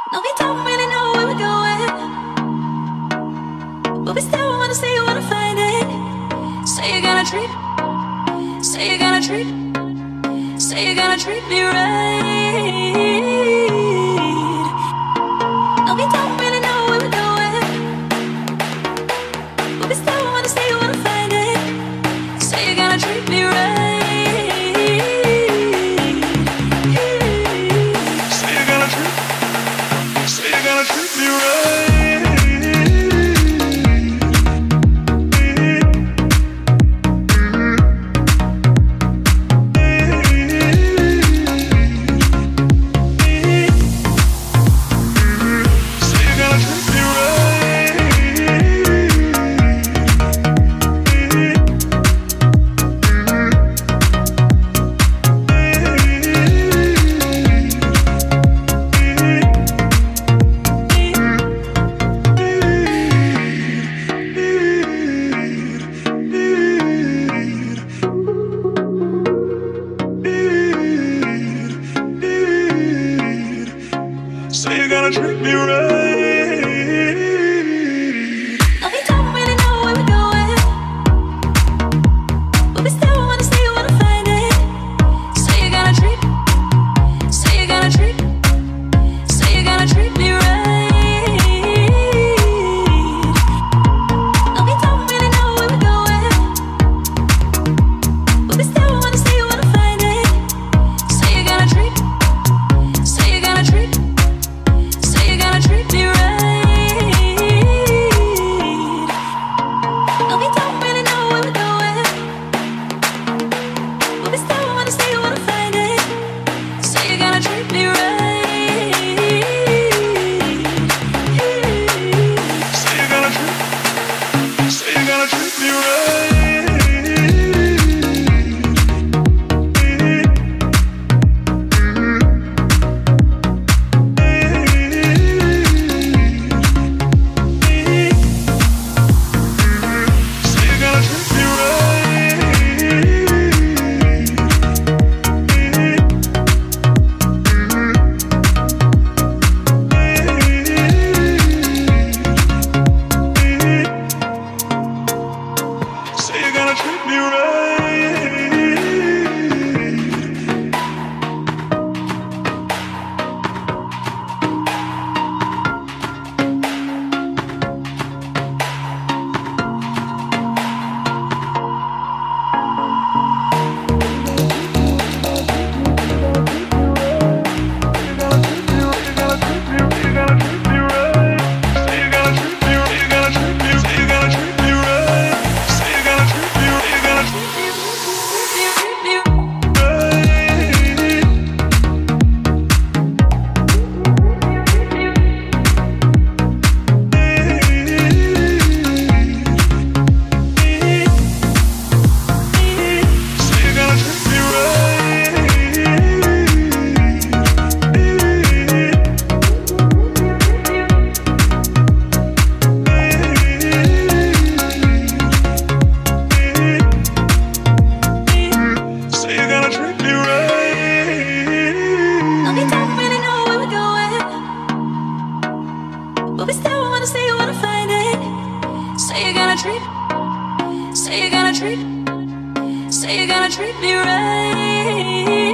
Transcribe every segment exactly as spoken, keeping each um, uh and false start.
No, we don't really know where we're going, but we still wanna see you wanna find it. Say you're gonna treat, say you're gonna treat, say you're gonna treat me right. No, we don't really know where we're going, but we still wanna see you wanna find it. Say you're gonna treat me right. Say you're gonna treat, say you're gonna treat me right. So you're gonna treat me right. No, we don't really know where we're going, but we still wanna see you wanna find it. So you're gonna treat, so you're gonna treat, so you're gonna treat me right. No, we don't really know where we're going, but we still wanna see you wanna find it. So you're gonna treat, so you're gonna treat, you're gonna treat me right. No, we don't really know where we're going, but we still wanna see you wanna find it. So you're gonna treat me right. So you're gonna treat, so you're gonna treat me right. But we still wanna see you wanna find it. Say you're gonna treat, say you're gonna treat, say you're gonna treat me right.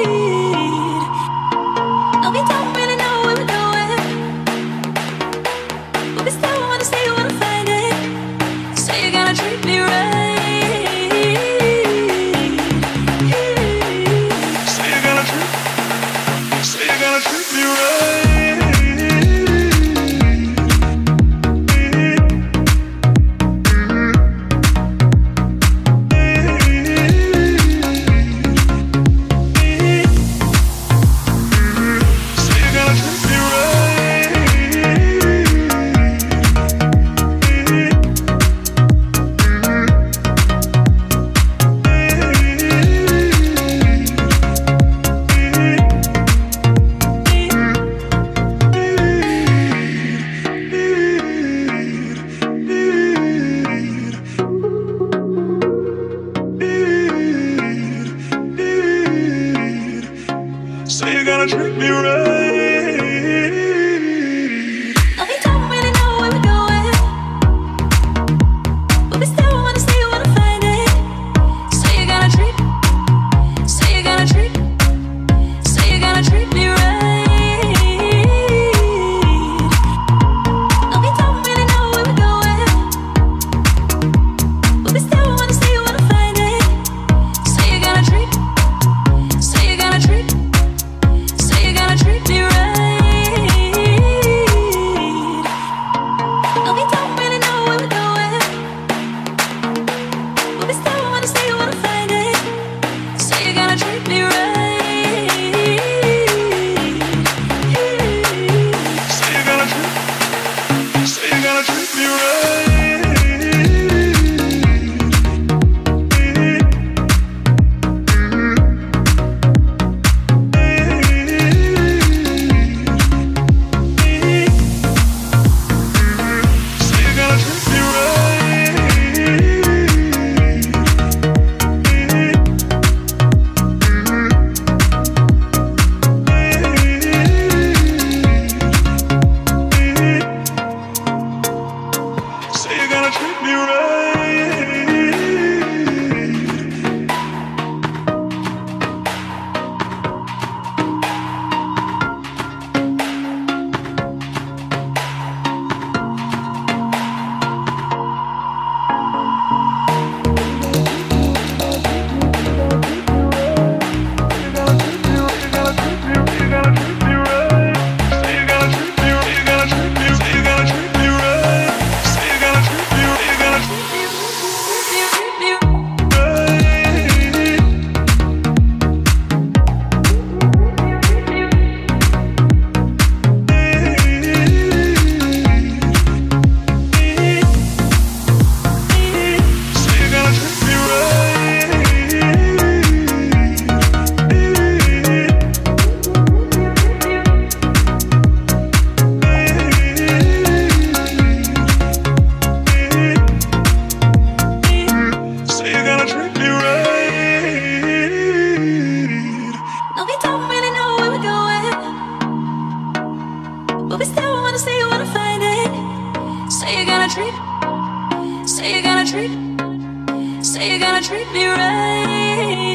No, we don't really know where we're going, but we still wanna see you wanna find it. Say you're gonna treat me right. Say you're gonna treat, say you're gonna treat me right. gonna treat me right. No, we don't really know where we're going, but we still wanna see, wanna find it. So you're gonna treat me right. So you're gonna treat, so you're gonna treat me right. But we still wanna see, wanna find it. So you're gonna treat, so you're gonna treat, so you're gonna treat me right.